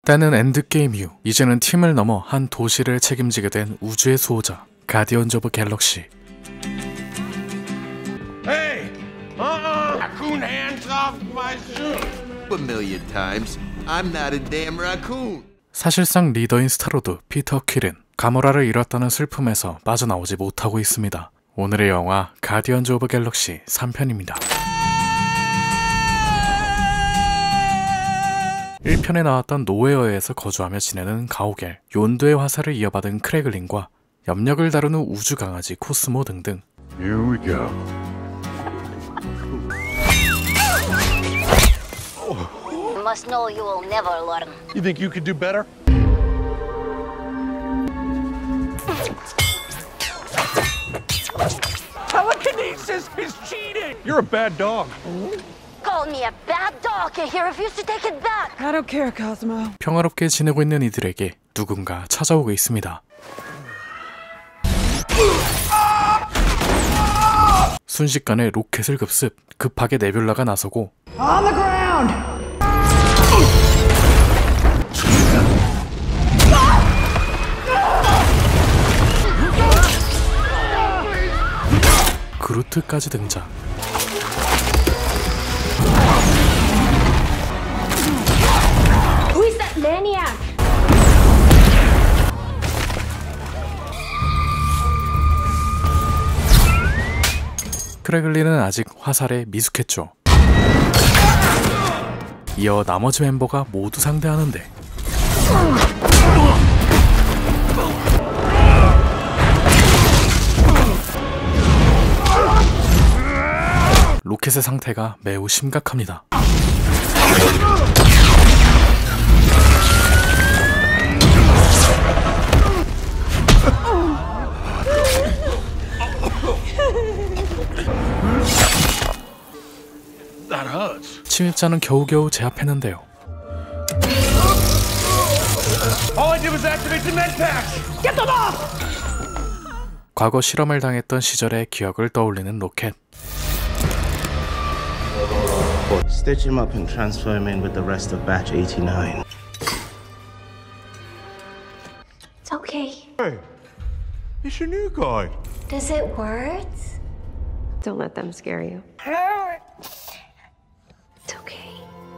때는 엔드게임 이후 이제는 팀을 넘어 한 도시를 책임지게 된 우주의 수호자 가디언즈 오브 갤럭시. Hey! Raccoon hands off my shoe! A million times. I'm not a damn raccoon. 사실상 리더인 스타로드 피터 퀼은 가모라를 잃었다는 슬픔에서 빠져나오지 못하고 있습니다. 오늘의 영화 가디언즈 오브 갤럭시 3편입니다. 1편에 나왔던 노웨어에서 거주하며 지내는 가오겔, 욘도의 화살을 이어받은 크래글린과 염력을 다루는 우주 강아지 코스모 등등. Here we go. You must know you will never learn. You think you could do better? Telekinesis is cheating! You're a bad dog. Call me a bad dog and he refused to take it back. I don't care, Cosmo. 평화롭게 지내고 있는 이들에게 누군가 찾아오고 있습니다. 순식간에 로켓을 급습, 급하게 네뷸라가 나서고 On the ground! 그루트까지 등장. Who is that maniac? 크래글린은 아직 화살에 미숙했죠. 이어 나머지 멤버가 모두 상대하는데 로켓의 상태가 매우 심각합니다. That hurts. 침입자는 겨우겨우 제압했는데요. All I did was activate the med packs! Get them off! 과거 실험을 당했던 시절의 기억을 떠올리는 로켓. Stitch him up and transfer him in with the rest of batch 89. It's okay. Hey, it's your new guy. Does it work? Don't let them scare you. It's okay.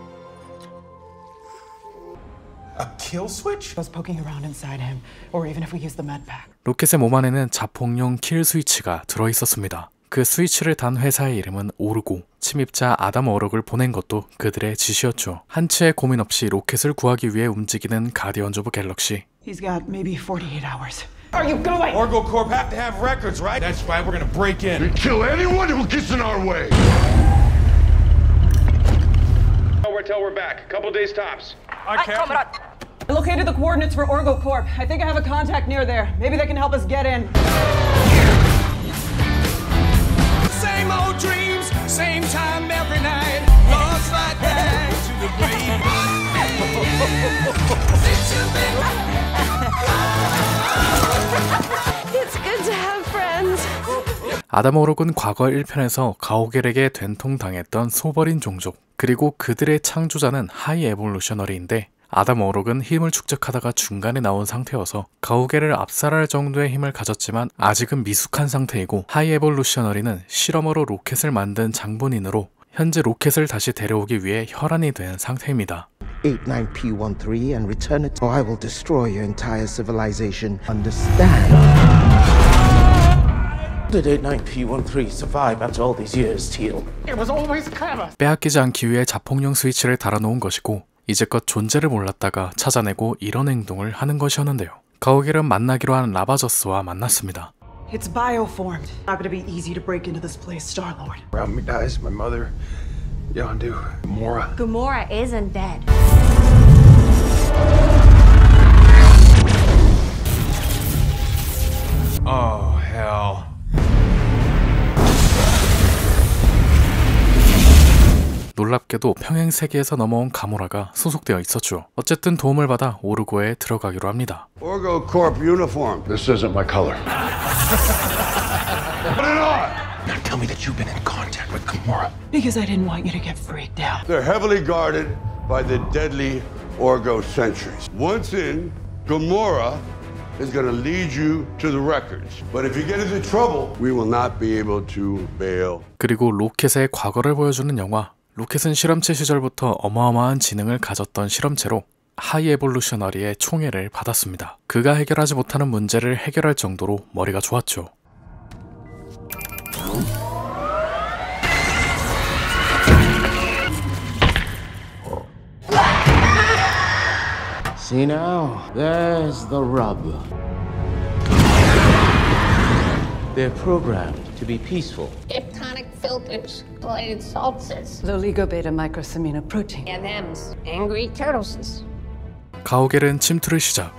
A kill switch? I was poking around inside him, or even if we use the med pack. 로켓의 몸 안에는 자폭용 킬 스위치가 들어있었습니다. 그 스위치를 단 회사의 이름은 오르고, 침입자 아담 워럭을 보낸 것도 그들의 지시였죠. 한치의 고민 없이 로켓을 구하기 위해 움직이는 가디언즈 오브 갤럭시. He's got maybe 48 hours. Are you going? Orgo Corp have to have records, right? That's right, we're gonna break in. And kill anyone who gets in our way. Till we're back. Couple days tops. I can't. I located the coordinates for Orgo Corp. I think I have a contact near there. Maybe they can help us get in. Same old dreams, same time every night. Lost like that to the grave. It's good to have friends. 아담 워럭은 과거 1편에서 가오겔에게 된통당했던 소버린 종족, 그리고 그들의 창조자는 하이 에볼루셔너리인데 아담 워럭은 힘을 축적하다가 중간에 나온 상태여서 가오겔을 압살할 정도의 힘을 가졌지만 아직은 미숙한 상태이고, 하이 에볼루셔너리는 실험으로 로켓을 만든 장본인으로 현재 로켓을 다시 데려오기 위해 혈안이 된 상태입니다. 89P13 and return it, or I will destroy your entire civilization. Understand? Did 89P13 survive after all these years, Teal? It was always clever. 빼앗기지 않기 위해 자폭용 스위치를 달아놓은 것이고, 이제껏 존재를 몰랐다가 찾아내고 이런 행동을 하는 것이었는데요. 가오겔은 만나기로 한 라바저스와 만났습니다. It's bioformed. Not gonna be easy to break into this place, Star-Lord. Around me dies my mother, Yondu, Gamora. Gamora isn't dead. Oh, hell. 놀랍게도 평행 세계에서 넘어온 가모라가 소속되어 있었죠. 어쨌든 도움을 받아 오르고에 들어가기로 합니다. Orgo Corp uniform. This isn't my color. Put it on! Now tell me that you've been in contact with Gamora. Because I didn't want you to get freaked out. They're heavily guarded by the deadly Orgo sentries. Once in, Gamora is going to lead you to the records. But if you get into trouble, we will not be able to bail. 그리고 로켓의 과거를 보여주는 영화. 로켓은 실험체 시절부터 어마어마한 지능을 가졌던 실험체로 하이 에볼루셔너리의 총애를 받았습니다. 그가 해결하지 못하는 문제를 해결할 정도로 머리가 좋았죠. See now, there's the rub. They're programmed to be peaceful. Iptonic filters, glycated salses, The Oligo-beta microsamina protein. and them's angry turtleses. 가오겔은 침투를 시작.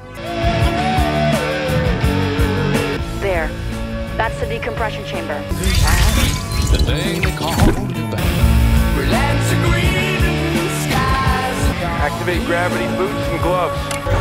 There. That's the decompression chamber. The thing they call the bank. Lands of green skies. Activate gravity boots and gloves.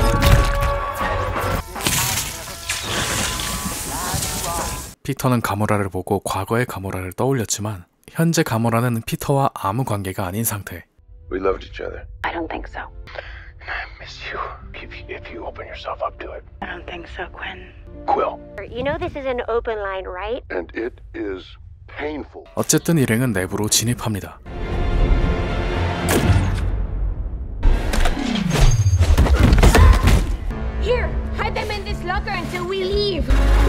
피터는 가모라를 보고 과거의 가모라를 떠올렸지만 현재 가모라는 피터와 아무 관계가 아닌 상태. We loved each other. I don't think so. I miss you. If you open yourself up to it. I don't think so, Quinn. Quill. You know this is an open line, right? And it is painful. 어쨌든 일행은 내부로 진입합니다. Here, hide them in this locker until we leave.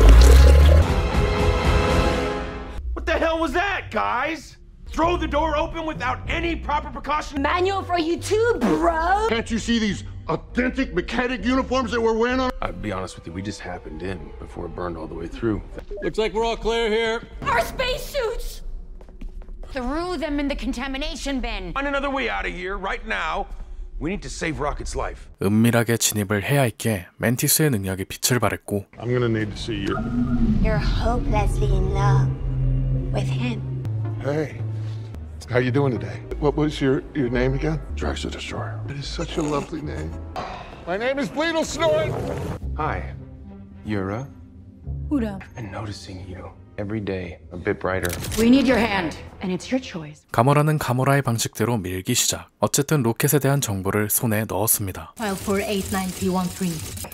What the hell was that, guys? Throw the door open without any proper precaution? Manual for you too, bro. Can't you see these authentic mechanic uniforms that we're wearing on? I'll be honest with you, we just happened in before it burned all the way through. Looks like we're all clear here. Our spacesuits. Threw them in the contamination bin. Find another way out of here right now. We need to save Rocket's life. 은밀하게 진입을 해야 했기에 멘티스의 능력이 빛을 발했고 I'm gonna need to see your... You're hopelessly in love with him. Hey, how you doing today? What was your name again? Drax the Destroyer. It is such a lovely name. My name is Bleedle Snort. Hi, Yura. Huda. And noticing you every day a bit brighter. We need your hand, and it's your choice. 가모라는 가모라의 방식대로 밀기 시작. 어쨌든 로켓에 대한 정보를 손에 넣었습니다. File 489P13.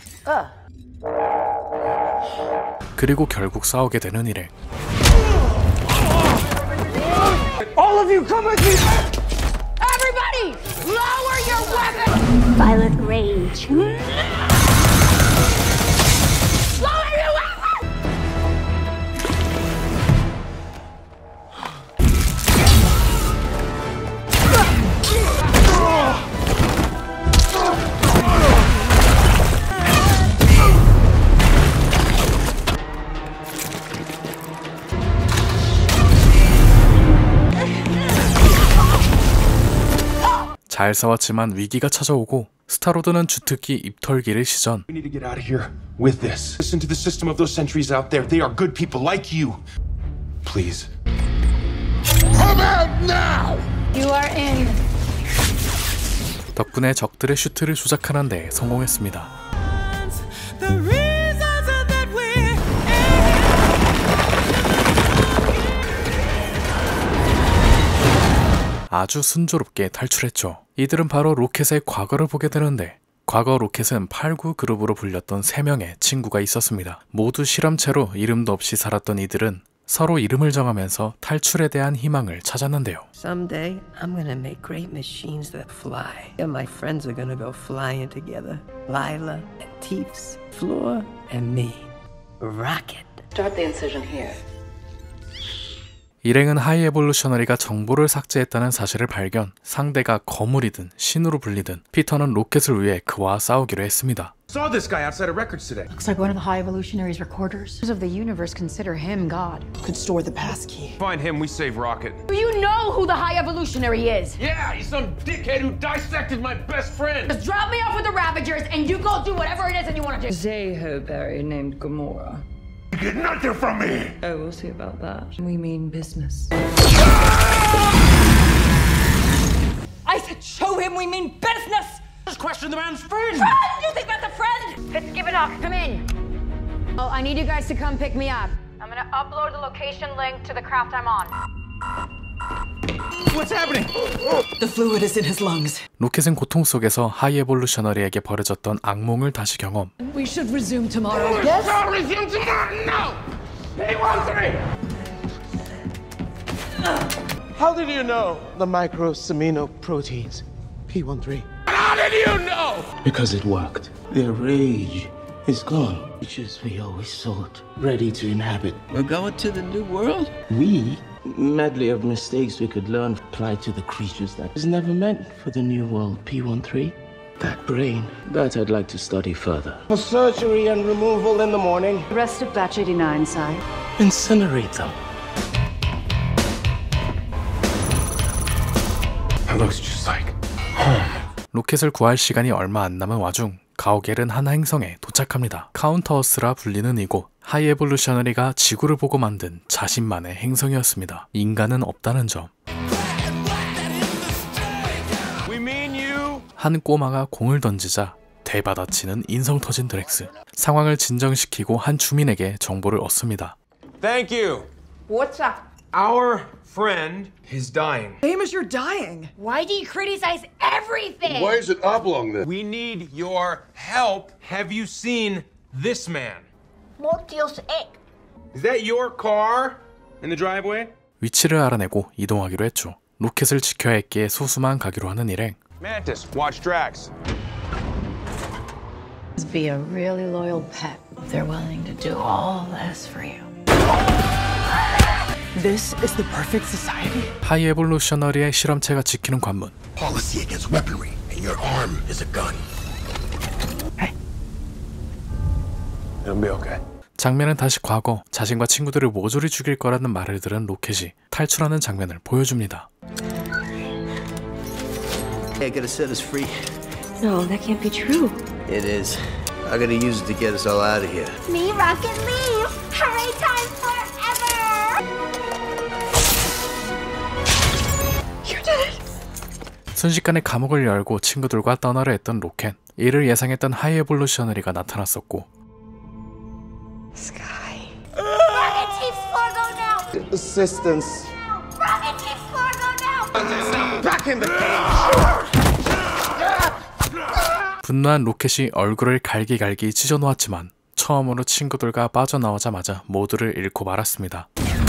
그리고 결국 싸우게 되는 일행. All of you, come with me! Everybody, lower your weapon. Violent rage. Lower your weapon. 잘 싸웠지만 위기가 찾아오고 스타로드는 주특기 입털기를 시전. We need to get out of here with this. Listen to the system of those sentries out there. They are good people like you. Please. Come out now! You are in. 덕분에 적들의 슈트를 조작하는 데 성공했습니다. The reasons that we're 아주 순조롭게 탈출했죠. 이들은 바로 로켓의 과거를 보게 되는데 과거 로켓은 89 그룹으로 불렸던 3명의 친구가 있었습니다. 모두 실험체로 이름도 없이 살았던 이들은 서로 이름을 정하면서 탈출에 대한 희망을 찾았는데요. Someday, I'm gonna make great machines that fly. And my friends are gonna go flying together. Lila and Teefs, Floor and me. Rocket. Start the incision here. 일행은 하이 에볼루셔너리가 정보를 삭제했다는 사실을 발견, 상대가 거물이든 신으로 불리든 피터는 로켓을 위해 그와 싸우기로 했습니다. Saw this guy outside of records today. Looks like one of the High Evolutionary's recorders. Of the universe consider him God. Could store the passkey. Find him, we save Rocket. Do you know who the High Evolutionary is? Yeah, he's some dickhead who dissected my best friend. Just drop me off with the Ravagers and you go do whatever it is that you want to do. Zehoberry named Gamora. Get nothing from me! Oh, we'll see about that. We mean business. I said show him we mean business! Just question the man's friend. Friend! You think that's a friend? Fitzgibbon, come in. Oh, I need you guys to come pick me up. I'm gonna upload the location link to the craft I'm on. What's happening? The fluid is in his lungs. 로켓은 고통 속에서 하이 에볼루셔너리에게 벌어졌던 악몽을 다시 경험. We should resume tomorrow. Yes? Resume tomorrow! No! P13! How did you know the microsaminoproteins? P13. How did you know? Because it worked. Their rage is gone. Creatures we always sought, ready to inhabit. We're going to the new world? We, medley of mistakes we could learn, applied to the creatures that was never meant for the new world. P13. That brain, that I'd like to study further. For surgery and removal in the morning. The rest of batch 89, Sai. Incinerate them. That looks just like home. 로켓을 구할 시간이 얼마 안 남은 와중 가오겔은 한 행성에 도착합니다. 카운터어스라 불리는 이곳, 하이 에볼루셔너리가 지구를 보고 만든 자신만의 행성이었습니다. 인간은 없다는 점. 한 꼬마가 공을 던지자 대받아치는 인성 터진 드렉스. 상황을 진정시키고 한 주민에게 정보를 얻습니다. Thank you. What's up? Our friend is dying. Amos, you're dying. Why do you criticize everything? Why is it oblong then? We need your help. Have you seen this man? Mortios egg. Is that your car in the driveway? 위치를 알아내고 이동하기로 했죠. 로켓을 지켜야 했기에 소수만 가기로 하는 일행. Mantis, watch Drax. Be a really loyal pet. They're willing to do all this for you. This is the perfect society. 하이 에볼루셔너리의 실험체가 지키는 관문. Policy against weaponry, and your arm is a gun. It'll be okay. 장면은 다시 과거, 자신과 친구들을 모조리 죽일 거라는 말을 들은 로켓이 탈출하는 장면을 보여줍니다. Hey, I gotta set us free. No, that can't be true. It is. I gotta use it to get us all out of here. Me, Rocket, leave! Hooray time forever! You did it! 순식간에 감옥을 열고 친구들과 떠나려 했던 로켓. 이를 예상했던 하이 에볼루셔너리가 나타났었고. Sky. Rocket Chief's Fargo now! Assistance. Rocket Chief's Fargo now! Back in the cage! 분노한 로켓이 얼굴을 갈기갈기 찢어놓았지만 처음으로 친구들과 빠져나오자마자 모두를 잃고 말았습니다.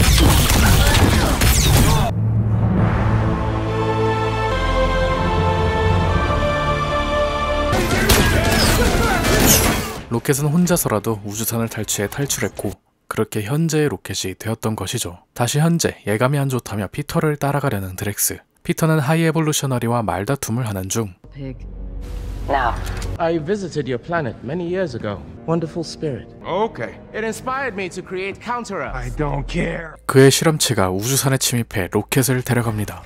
로켓은 혼자서라도 우주선을 탈취해 탈출했고 그렇게 현재의 로켓이 되었던 것이죠. 다시 현재 예감이 안 좋다며 피터를 따라가려는 드렉스. 피터는 하이 에볼루셔너리와 말다툼을 하는 중 Now. I visited your planet many years ago. Wonderful spirit. Okay. It inspired me to create Counter-Us. I don't care. 그의 실험체가 우주선에 침입해 로켓을 데려갑니다.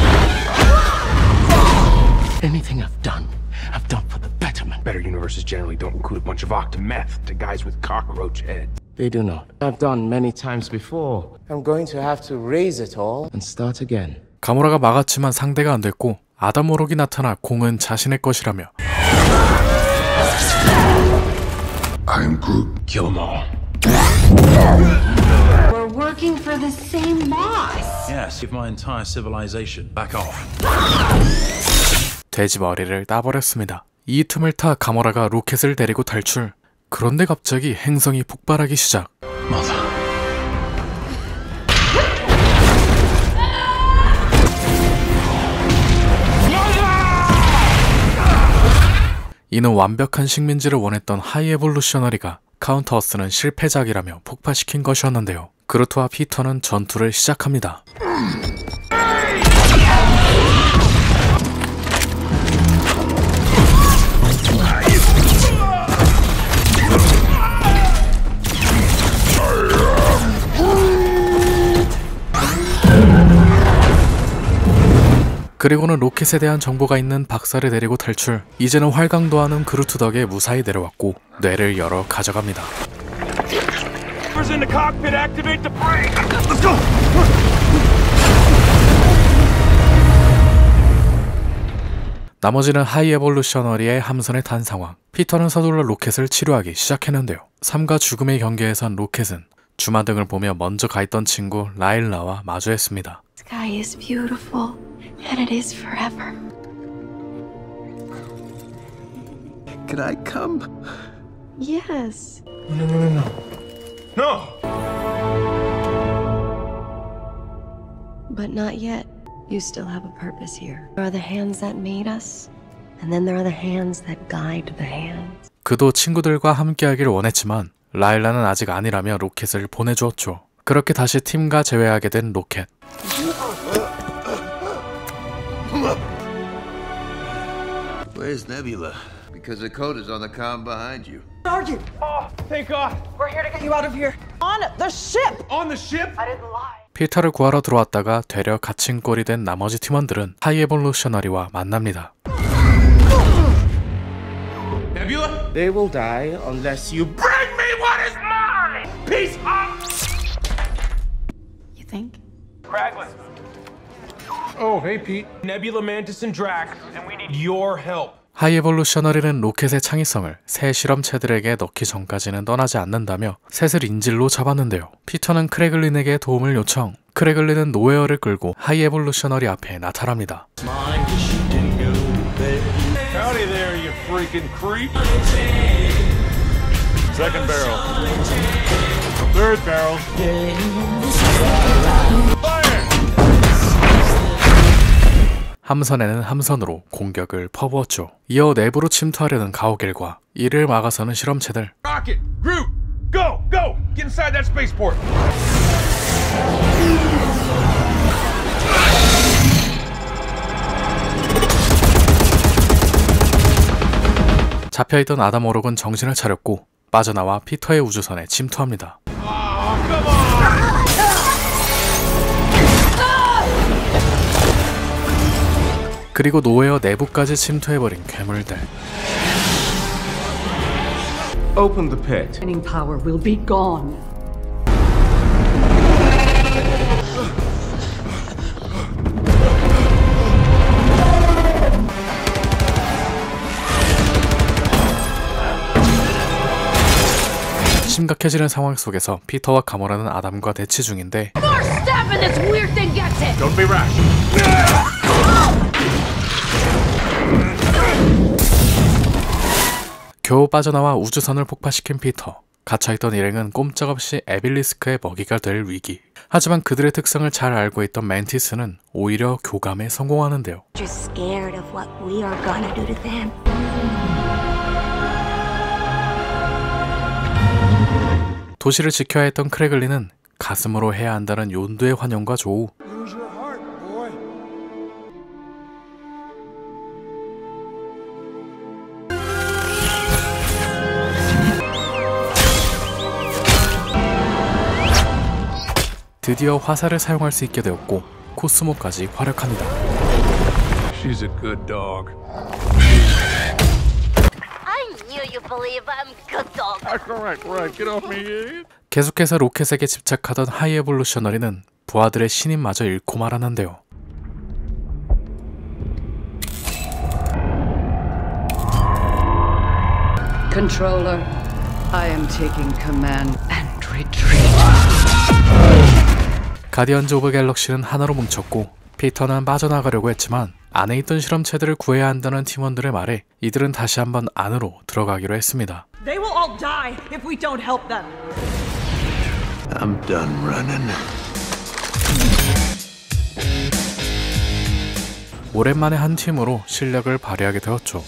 Anything I've done for the betterment. Better universes generally don't include a bunch of octometh to guys with cockroach heads. They do not. I've done many times before. I'm going to have to raise it all and start again. 가모라가 막았지만 상대가 안 됐고 아담 워록이 나타나 공은 자신의 것이라며 I'm Groot. Kill them all. We're working for the same boss. Yes, give my entire civilization back off. 돼지 머리를 따버렸습니다. 이 틈을 타 가모라가 로켓을 데리고 탈출. 그런데 갑자기 행성이 폭발하기 시작. 이는 완벽한 식민지를 원했던 하이 에볼루셔너리가 카운터어스는 실패작이라며 폭파시킨 것이었는데요. 그루트와 피터는 전투를 시작합니다. 그리고는 로켓에 대한 정보가 있는 박사를 데리고 탈출. 이제는 활강도하는 그루트 덕에 무사히 내려왔고 뇌를 열어 가져갑니다. In the cockpit, activate the brake. Let's go. 나머지는 하이 에볼루셔너리의 함선에 탄 상황. 피터는 서둘러 로켓을 치료하기 시작했는데요. 삶과 죽음의 경계에 선 로켓은 주마등을 보며 먼저 가 있던 친구 라일라와 마주했습니다. Sky is beautiful, and it is forever. Can I come? Yes. No! But not yet. You still have a purpose here. There are the hands that made us, and then there are the hands that guide the hands. 그도 친구들과 함께하길 원했지만 라일라는 아직 아니라며 로켓을 보내주었죠. 그렇게 다시 팀과 재회하게 된 로켓. Where's Nebula? Because the code is on the comm behind you. Sergeant! Oh, thank God! We're here to get you out of here. On the ship! On the ship? I didn't lie. 피터를 구하러 들어왔다가 되려 갇힌 꼴이 된 나머지 팀원들은 하이 에볼루셔너리와 만납니다. Nebula? They will die unless you Bring me what is mine! Peace up! You think? Kraglin. Oh, hey, Pete. Nebula, Mantis, and Drax, and we need your help. 하이 에볼루셔너리는 로켓의 창의성을 새 실험체들에게 넣기 전까지는 떠나지 않는다며 셋을 인질로 잡았는데요. 피터는 크래글린에게 도움을 요청. 크래글린은 노웨어를 끌고 하이 에볼루셔너리 앞에 나타납니다. Howdy there, you freaking creep. Second barrel. Third barrel. Fire! 함선에는 함선으로 공격을 퍼부었죠. 이어 내부로 침투하려는 가오갤과 이를 막아서는 실험체들. Rocket! Groot! Go! Go! Get inside that spaceport! 잡혀있던 아담 워록은 정신을 차렸고 빠져나와 피터의 우주선에 침투합니다. 그리고 노웨어 내부까지 침투해버린 괴물들. open the pit. Mining power will be gone. 심각해지는 상황 속에서 피터와 가모라는 아담과 대치 중인데 More step and this weird thing gets it! Don't be rash. 겨우 빠져나와 우주선을 폭파시킨 피터. 갇혀있던 일행은 꼼짝없이 에빌리스크의 먹이가 될 위기. 하지만 그들의 특성을 잘 알고 있던 멘티스는 오히려 교감에 성공하는데요. Just scared of what we are gonna do to them. 도시를 지켜야 했던 크래글린은 가슴으로 해야 한다는 욘두의 환영과 조우. Use your heart, boy. 드디어 화살을 사용할 수 있게 되었고 코스모까지 활약합니다. She's a good dog. I knew you believe I'm good dog. Right. Get off me. 계속해서 로켓에게 집착하던 하이 에볼루셔너리는 부하들의 신임마저 잃고 말았는데요. Controller, I am taking command and retreat. 가디언즈 오브 갤럭시는 하나로 뭉쳤고 피터는 빠져나가려고 했지만 안에 있던 실험체들을 구해야 한다는 팀원들의 말에 이들은 다시 한번 안으로 들어가기로 했습니다. They will all die if we don't help them. I'm done running. 오랜만에 한 팀으로 실력을 발휘하게 되었죠.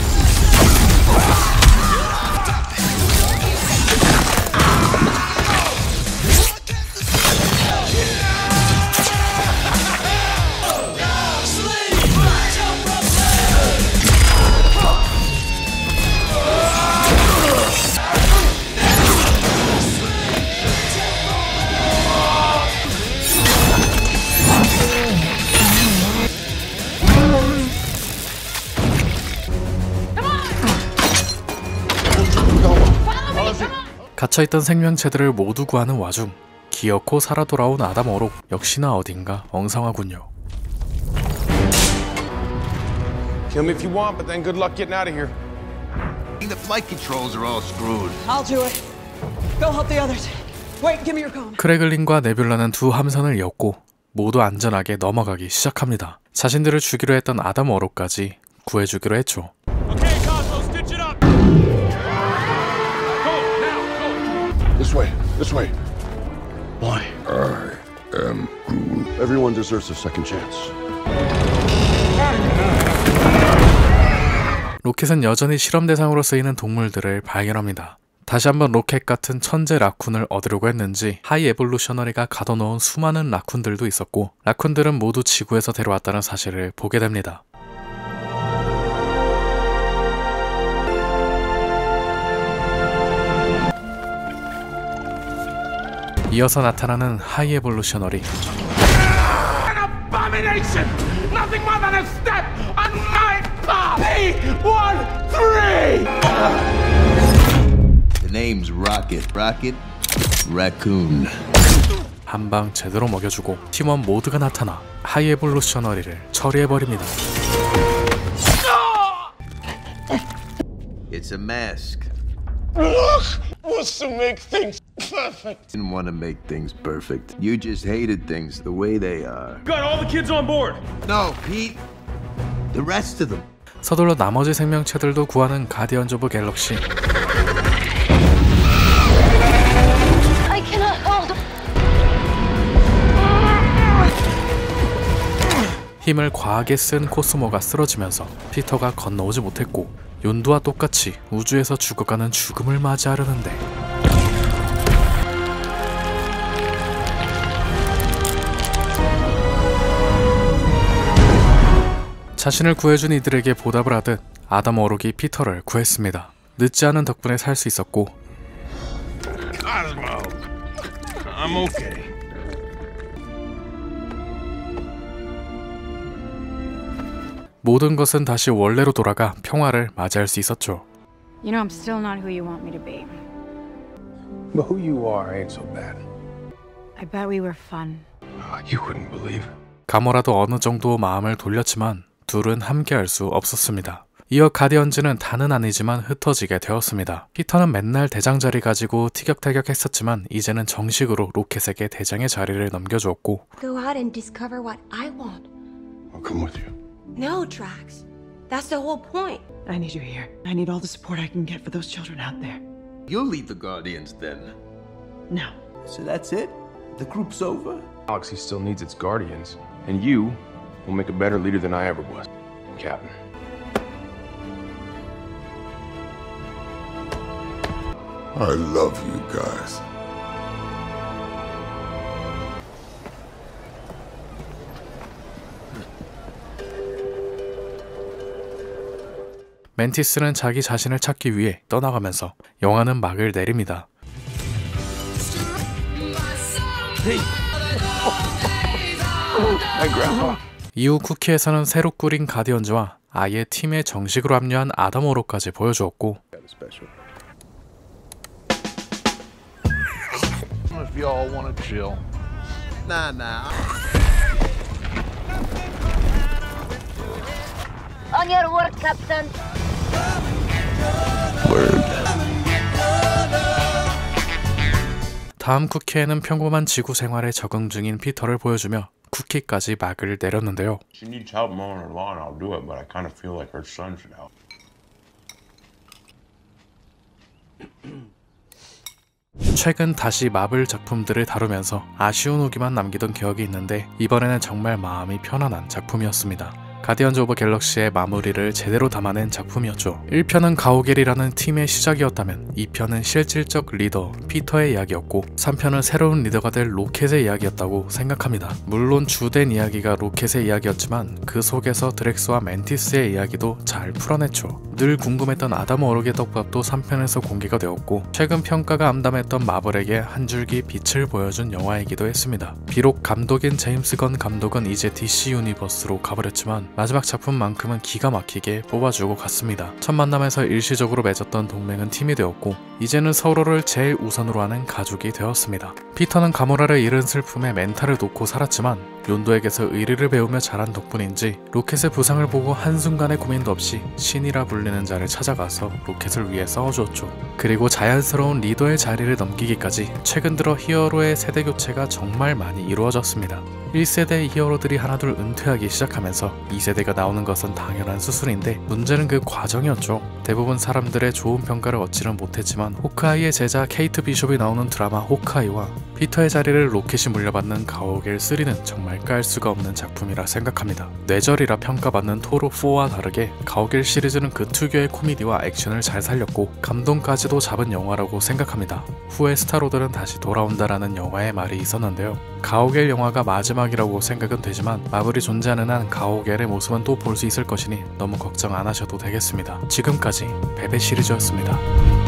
갇혀있던 생명체들을 모두 구하는 와중 기어코 살아 돌아온 아담 워록 역시나 어딘가 엉성하군요. Kill me if you want, but then good luck getting out of here. The flight controls are all screwed. I'll do it. Go help the others. Wait, give me your comm. 크래글린과 네뷸라는 두 함선을 이었고 모두 안전하게 넘어가기 시작합니다. 자신들을 주기로 했던 아담 워록까지 구해주기로 했죠. Okay, Cosmo, stitch it up. Go now, go. This way. This way. Why? I am Groot. Everyone deserves a second chance. 로켓은 여전히 실험 대상으로 쓰이는 동물들을 발견합니다. 다시 한번 로켓 같은 천재 라쿤을 얻으려고 했는지 하이 에볼루셔너리가 가둬놓은 수많은 라쿤들도 있었고 라쿤들은 모두 지구에서 데려왔다는 사실을 보게 됩니다. 이어서 나타나는 하이 에볼루셔너리. Abomination! Nothing more than a step on my path! P-13! The name's Rocket. Rocket Raccoon. 한방 제대로 먹여주고 팀원 모두가 나타나 하이 에볼루셔너리를 처리해버립니다. It's a mask. Wants to make things perfect. Didn't want to make things perfect. You just hated things the way they are. Got all the kids on board. No, Pete. The rest of them. 서둘러 나머지 생명체들도 구하는 가디언즈 오브 갤럭시. I cannot hold. 힘을 과하게 쓴 코스모가 쓰러지면서 피터가 건너오지 못했고 욘두와 똑같이 우주에서 죽어가는 죽음을 맞이하려는데 자신을 구해준 이들에게 보답을 하듯 아담 워록이 피터를 구했습니다. 늦지 않은 덕분에 살 수 있었고 Cosmo, I'm okay. 모든 것은 다시 원래로 돌아가 평화를 맞이할 수 있었죠. You know I'm still not who you want me to be. But who you are ain't so bad. I bet we were fun. You wouldn't believe. 가모라도 어느 정도 마음을 돌렸지만 둘은 함께할 수 없었습니다. 이어 가디언즈는 다는 아니지만 흩어지게 되었습니다. 피터는 맨날 대장 자리 가지고 티격태격했었지만 이제는 정식으로 로켓에게 대장의 자리를 넘겨주었고 Go out and discover what I want. I'll come with you. No, Drax. That's the whole point. I need you here. I need all the support I can get for those children out there. You'll lead the Guardians then. No. So that's it? The group's over? Galaxy still needs its guardians, and you will make a better leader than I ever was, Captain. I love you guys. 멘티스는 자기 자신을 찾기 위해 떠나가면서 영화는 막을 내립니다. 이후 쿠키에서는 새로 꾸린 가디언즈와 아예 팀에 정식으로 합류한 아담 워록까지 보여주었고 If y'all want to chill. Nah. On your work, Captain. 다음 쿠키에는 평범한 지구 생활에 적응 중인 피터를 보여주며 쿠키까지 막을 내렸는데요. She needs help mowing her lawn. I'll do it, but I kind of feel like her son should help. 최근 다시 마블 작품들을 다루면서 아쉬운 후기만 남기던 기억이 있는데 이번에는 정말 마음이 편안한 작품이었습니다. 가디언즈 오브 갤럭시의 마무리를 제대로 담아낸 작품이었죠. 1편은 가오갤이라는 팀의 시작이었다면 2편은 실질적 리더 피터의 이야기였고 3편은 새로운 리더가 될 로켓의 이야기였다고 생각합니다. 물론 주된 이야기가 로켓의 이야기였지만 그 속에서 드렉스와 멘티스의 이야기도 잘 풀어냈죠. 늘 궁금했던 아담 워록의 떡밥도 3편에서 공개가 되었고 최근 평가가 암담했던 마블에게 한 줄기 빛을 보여준 영화이기도 했습니다. 비록 감독인 제임스 건 감독은 이제 DC 유니버스로 가버렸지만 마지막 작품만큼은 기가 막히게 뽑아주고 갔습니다. 첫 만남에서 일시적으로 맺었던 동맹은 팀이 되었고 이제는 서로를 제일 우선으로 하는 가족이 되었습니다. 피터는 가모라를 잃은 슬픔에 멘탈을 놓고 살았지만 욘도에게서 의리를 배우며 자란 덕분인지 로켓의 부상을 보고 한순간의 고민도 없이 신이라 불리는 자를 찾아가서 로켓을 위해 싸워주었죠. 그리고 자연스러운 리더의 자리를 넘기기까지 최근 들어 히어로의 세대 교체가 정말 많이 이루어졌습니다. 1세대 히어로들이 하나둘 은퇴하기 시작하면서 2세대가 나오는 것은 당연한 수순인데 문제는 그 과정이었죠. 대부분 사람들의 좋은 평가를 얻지는 못했지만 호크아이의 제자 케이트 비숍이 나오는 드라마 호크아이와 피터의 자리를 로켓이 물려받는 가오갤 3는 정말 깔 수가 없는 작품이라 생각합니다. 뇌절이라 평가받는 토르 4와 다르게 가오갤 시리즈는 그 특유의 코미디와 액션을 잘 살렸고 감동까지도 잡은 영화라고 생각합니다. 후에 스타로드는 다시 돌아온다라는 영화의 말이 있었는데요. 가오갤 영화가 마지막이라고 생각은 되지만 마블이 존재하는 한 가오갤의 모습은 또 볼 수 있을 것이니 너무 걱정 안 하셔도 되겠습니다. 지금까지 베베 시리즈였습니다.